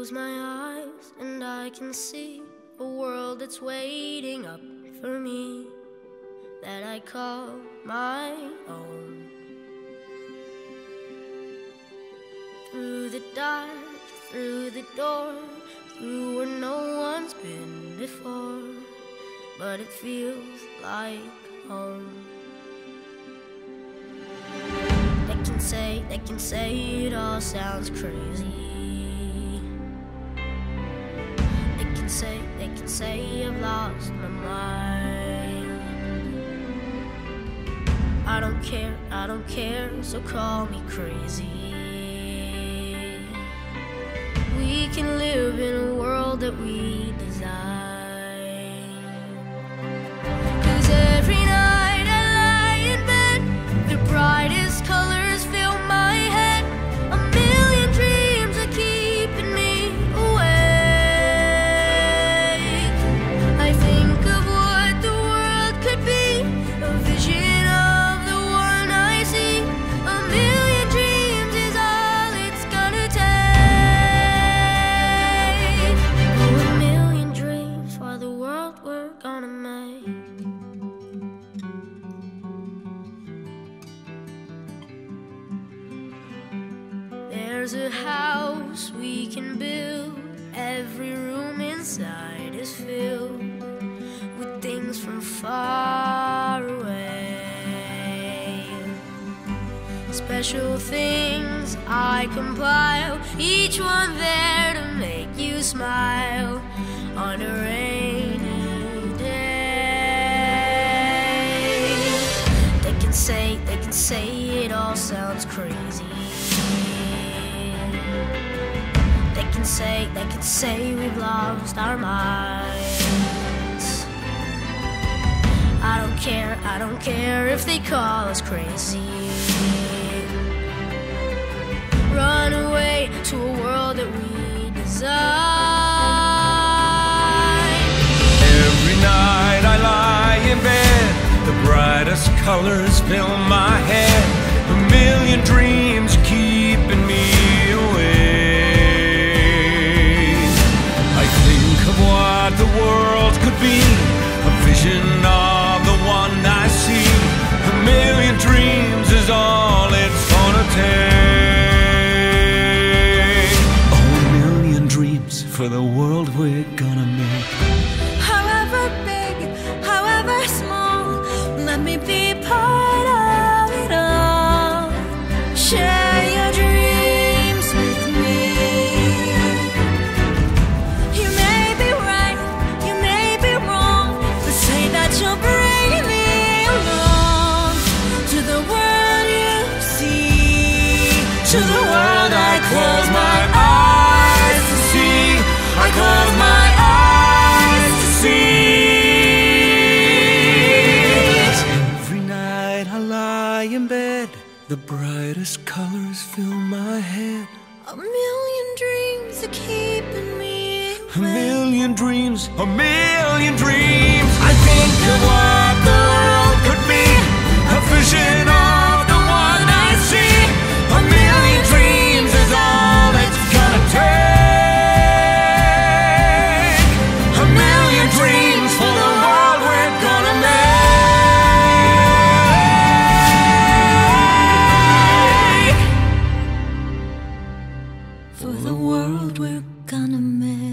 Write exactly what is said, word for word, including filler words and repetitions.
close my eyes and I can see a world that's waiting up for me, that I call my own. Through the dark, through the door, through where no one's been before, but it feels like home. They can say, they can say it all sounds crazy. They can say, they can say I've lost my mind. I don't care, I don't care, so call me crazy. We can live in a world that we design. 'Cause every night I lie in bed, the brightest colors fill my head. A million dreams are keeping me awake. I think of what the world could be, a vision of the one I see. A million dreams is all it's gonna take. Oh, a million dreams for the world we're gonna make. There's a house we can build. Every room inside is filled with things from far away. Special things I compile, each one there to make you smile on a rainy day. They can say, they can say it all sounds crazy. They can say, they can say we've lost our minds. I don't care, I don't care if they call us crazy. Run away to a world that we design. Every night I lie in bed, the brightest colors fill my head. A million dreams keeping me awake. I think of what the world could be, a vision of the one I see. A million dreams is all it's gonna take. Oh, a million dreams for the world we're gonna make. However big, however small, let me be part of it all. Share your dreams with me. You may be right, you may be wrong, but say that you'll bring me along to the world you see, to the world I close my eyes to see. I close my eyes to see. Every night I lie in bed, the brightest colors fill my head. A million dreams are keeping me A million dreams, a million dreams. I think of what the world could be, a vision of the one I see. A million dreams is all it's gonna take. A million dreams for the world we're gonna make. for the world we're gonna make.